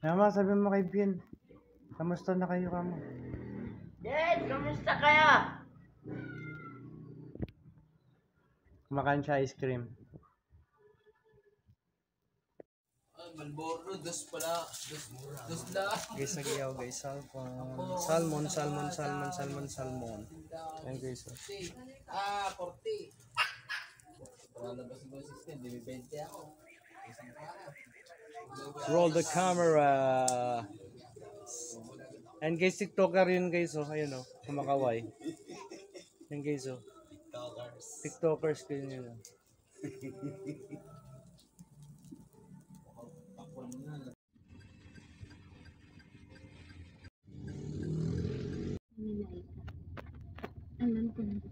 Mama, sabi mo kay Bien, kamusta na kayo kamo? Yes, kamusta kaya? Kumakain siya ice cream. Malboro, dos pala. Dos lang. Guys, nagiyaw guys, salmon. Salmon. Ayan guys. 40. Lalabas ko 16, di 20 ako. Roll the camera. And guys, TikToker yun guys, oh. Ayun oh, kumakaway. Yan guys, oh. TikTokers ko yun, oh. Alam ko na.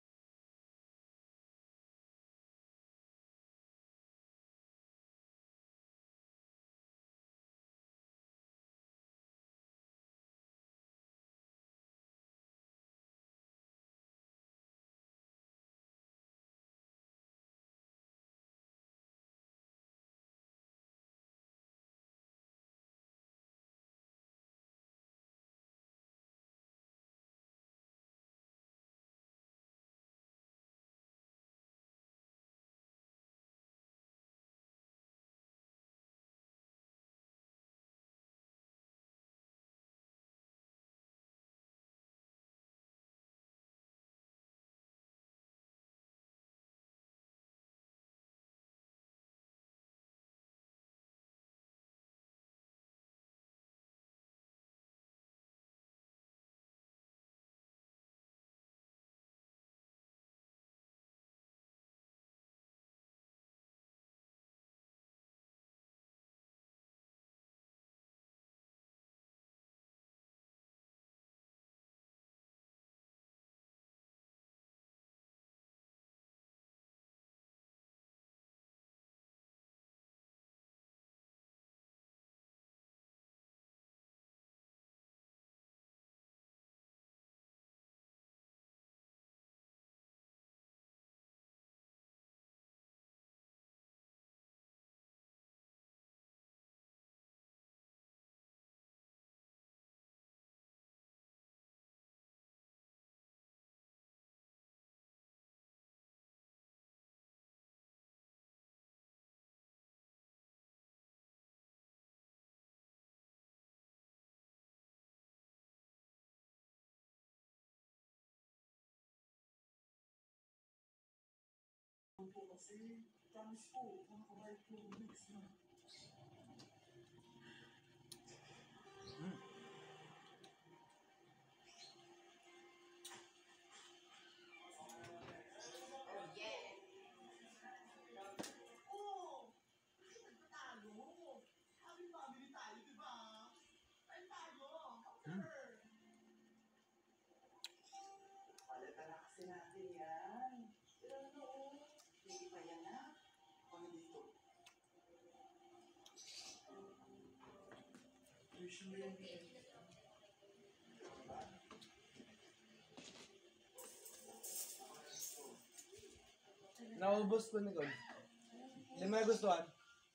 Naubos ko ni Gol. Hindi mo nagustuhan?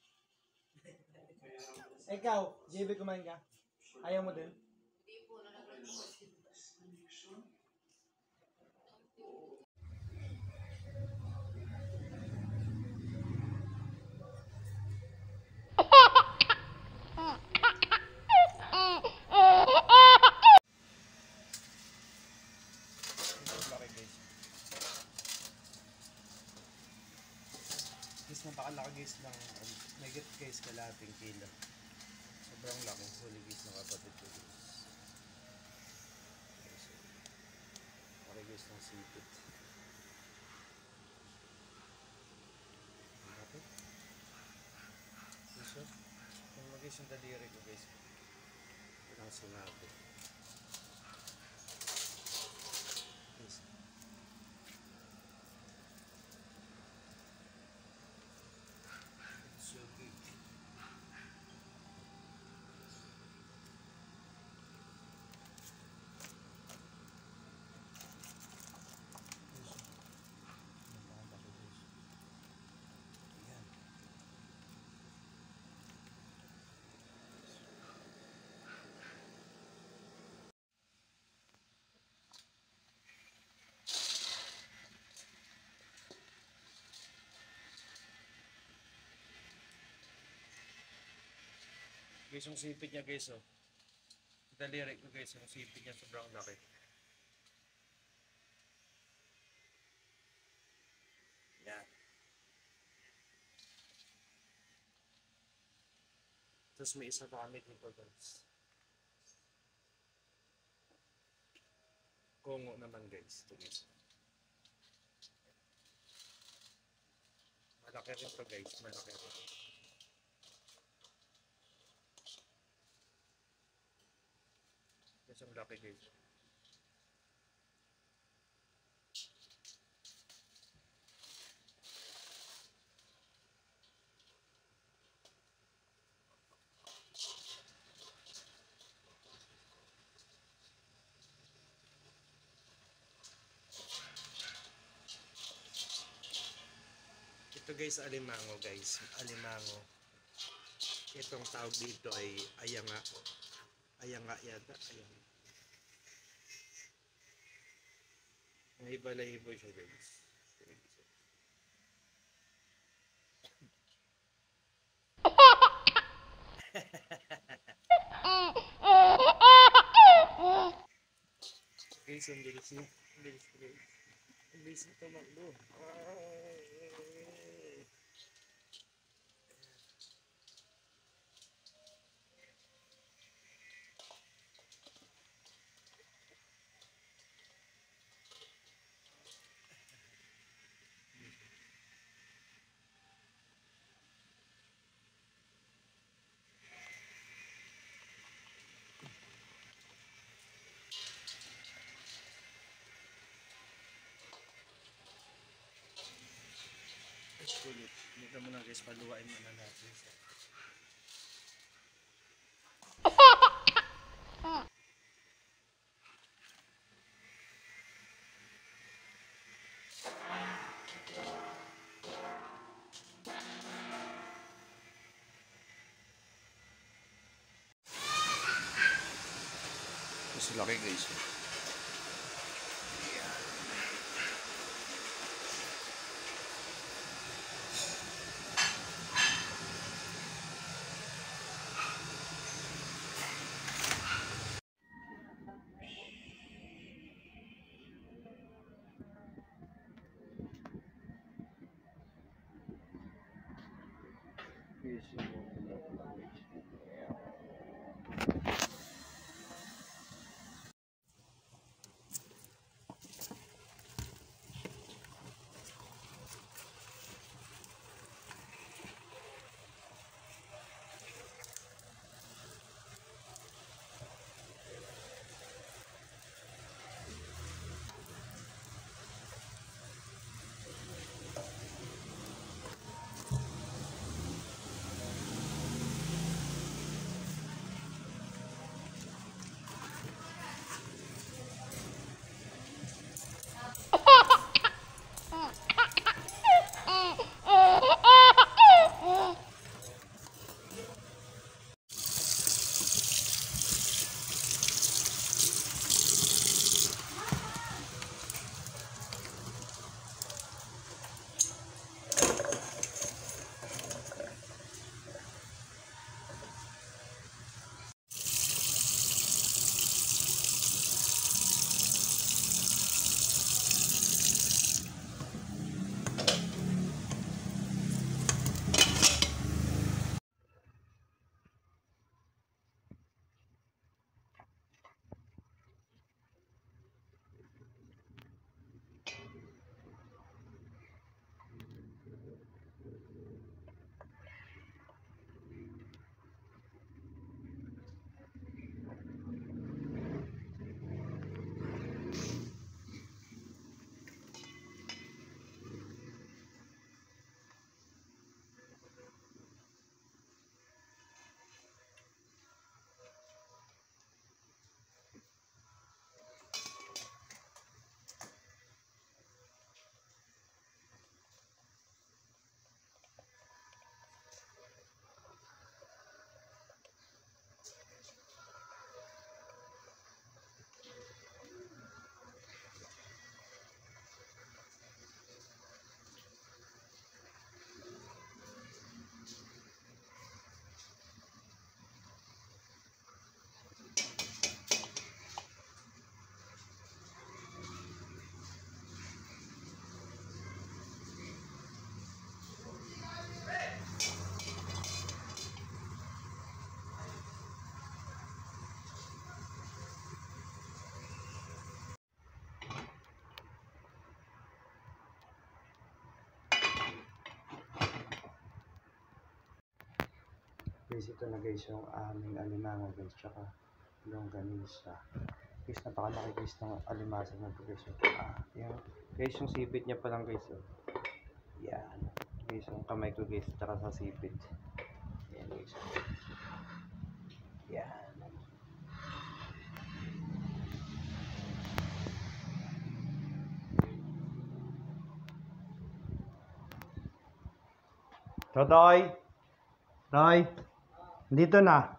Ikaw, JB, kumain ka? Ayaw mo din? Guys, napakalaki guys ng megit guys kalating kilo. Sobrang laki. Huli guys ng kapatid ko guys. Laki guys ng sipit. Ang laki. Guys, yung guys yung daliri ko guys. Ang sinabi. Guys. It's so big. Guys, yung sipit niya guys, oh. Daliri ko guys, yung sipit niya sobrang laki. Yan. Tapos may isa pa kami dito guys. Kongo naman guys. Ito guys. Malaki rin to guys. Malaki rin. Guys, ang laki guys. Ito guys, alimango guys. Alimango. Itong tawag dito ay ayanga. Ayanga yata. Ayanga. May balahibo siya guys. Guys, ang bilis niya. Ang bilis guys. Ang bilis na tumakbo. Kulit. Dito muna guys, paluwain muna natin. Mas laki guys. guys, ito na guys yung aming alimango guys, tsaka longganisa. Guys, napakalaki guys ng alimasag na ito guys. Yung, guys, yung sipit niya pa lang guys. Yan. Guys, yung kamay ko guys, tsaka sa sipit. Yan guys. Yan. Todoy! Toy! Dito na!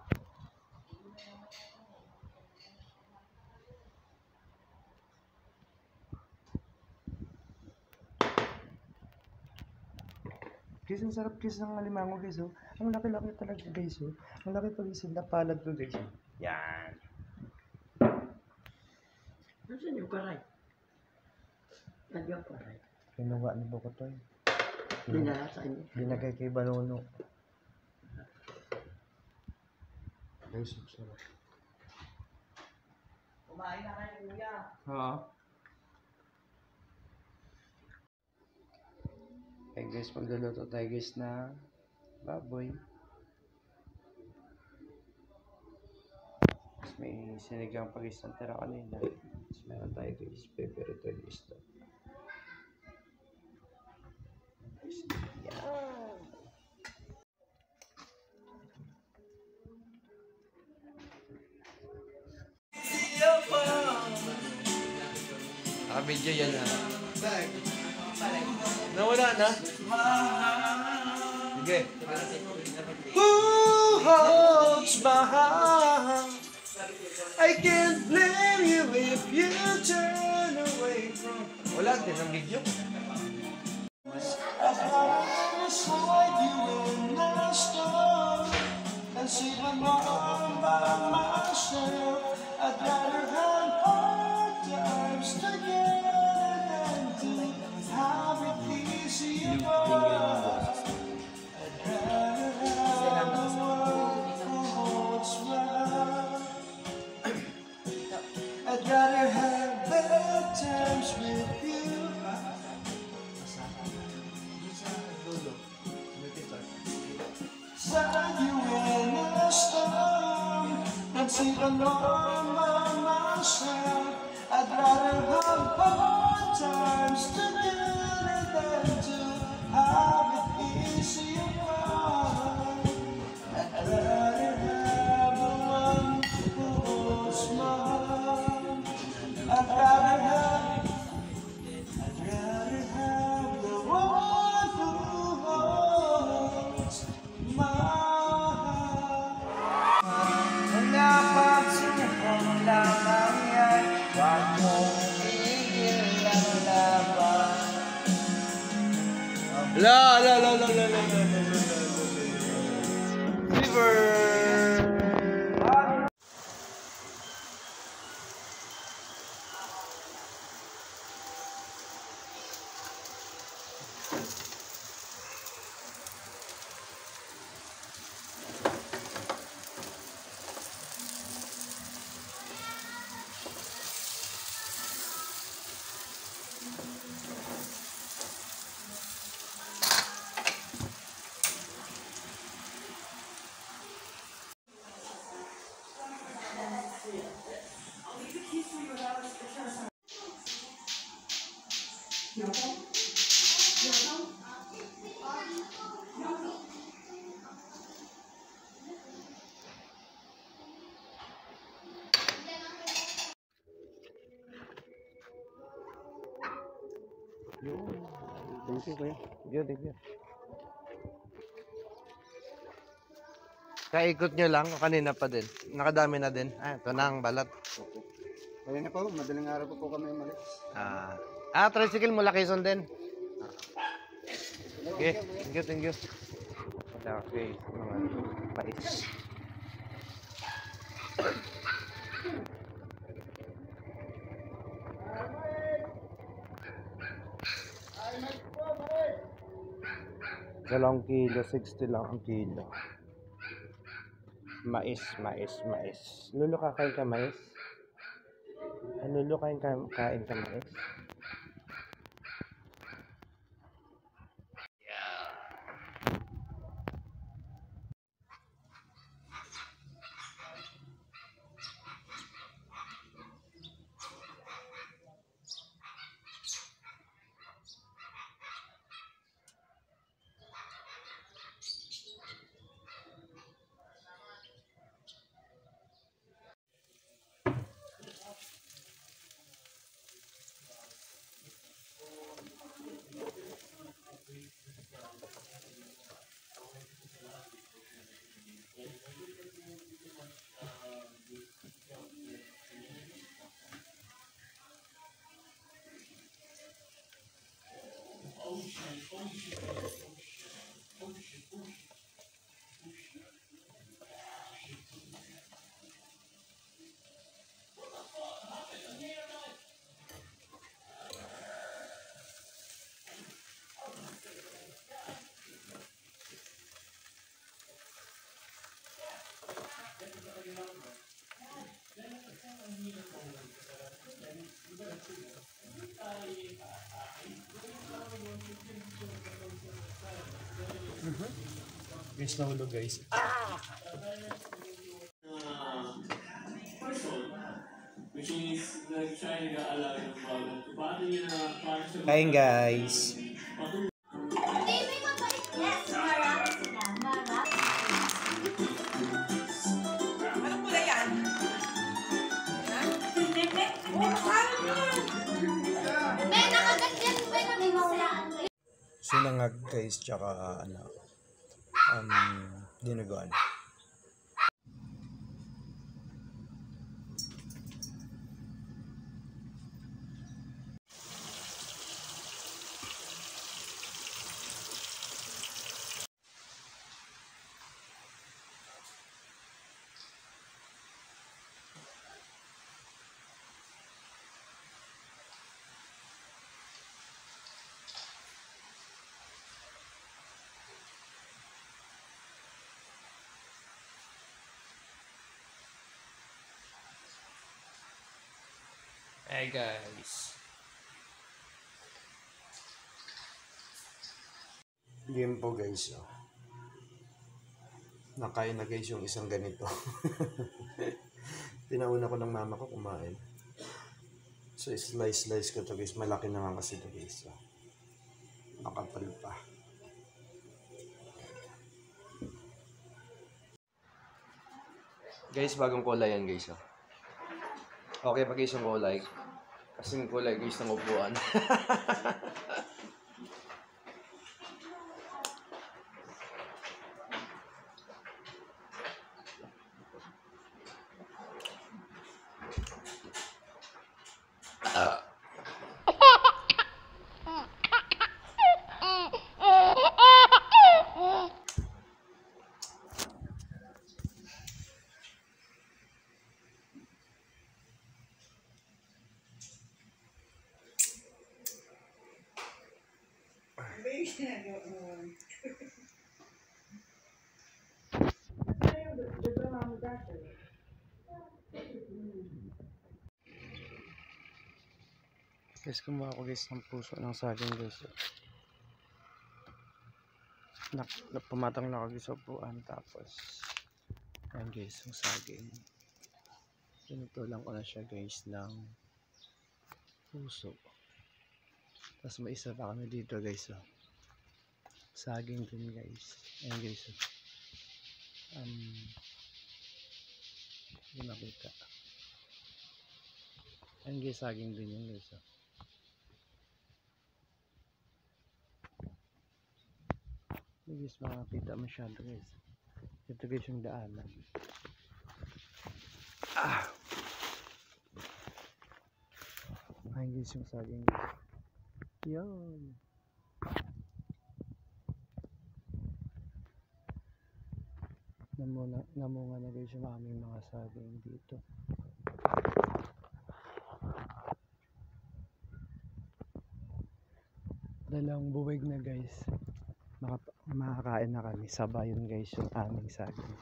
Guys, ang sarap guys ng alimango guys, oh. Ang laki-laki talaga guys, oh. Ang laki pa guys, napalad ko guys, oh. Yan. Nasaan yung karay? Nagyang karay. Kinuha ni Bokotoy. Dinala sa inyo. Binagay kay Balono. Guys, ang sarap. Kumain na kayo, kuya. Oo. Okay guys, magluluto tayo guys na baboy. Tapos may sinigang pa guys ng tira kanina. Tapos meron tayo guys, pepper ito yung isda. Yan. Naka-video yan ha. Nawala na? Sige. Who holds my heart? I can't blame you if you turn away from. Wala din ang video. I'd rather slide you in the storm and see them all by myself. I'd rather have hard times together than to have it easy apart. I'd rather have the one who holds my heart. I'd rather have bad times with you. Side you in a storm and see the norm by myself. I'd rather have hard times together than to have it easy apart. I'd rather have the one who holds my heart. I'd rather have the one who holds my heart. Kung napansin mo lamang yan, huwag mong tigil ang laban. Fever! Thank you, kuya. Thank you. Kaikot nyo lang, kanina pa din. Nakadami na din. Ito na ang balat. Ayun na po, madaling araw po kami umalis. Tricycle mula Quezon din. Okay, thank you. Okay, mga mais. Dalawang kilo, 60 lang ang kilo. Mais. Lolo, kakain ka mais? Lolo, kain ka mais? Guys, nahulog guys. Kain guys. Yes, marami sila. Marami. Anong kulay yan? May nakaganyan ba na may mawalaan? Sinangag guys, tsaka dinuguan. Hey guys. Game po guys. Oh. Nakain na guys yung isang ganito. Pinauna ko ng mama ko kumain. So slice ko to guys. Malaki naman kasi to guys. So, makapal pa. Guys, bagong kulay yan guys. Oh. Okay pa guys yung kulay. Kasi yung kulay guys ng upuan. Guys, kumuha ko guys ng puso ng saging guys. Pumatang na ako guys sa upuan. Tapos ayan guys yung saging. Pinutulan ko na siya guys ng puso. Tapos may isa pa kami dito guys. Oh. Saging din guys. Ayan guys. Oh. Hindi nakita. Ayan guys, saging din yun guys. Oh. Hindi guys makakita masyado guys. Ito guys yung daanan. Ayan guys yung saging guys. Yun. Namunga na guys yung aming mga saging dito. Dalawang buwig na guys. Makakain na kami. Sabayon guys yung aming saging.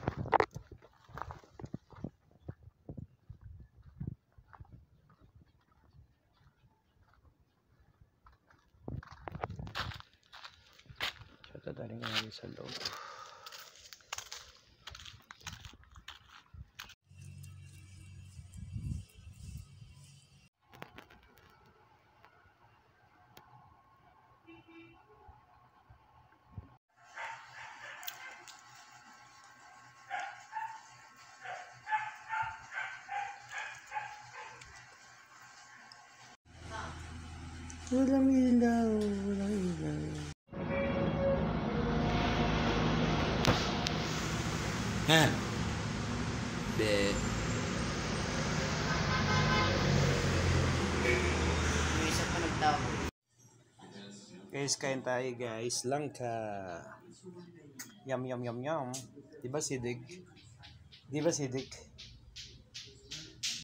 So tataling na kami sa loob. Walang ilaw, walang ilaw. Ha? Be. Guys, kain tayo guys. Langka. Yum, yum, yum, yum. Diba sidik? Diba sidik?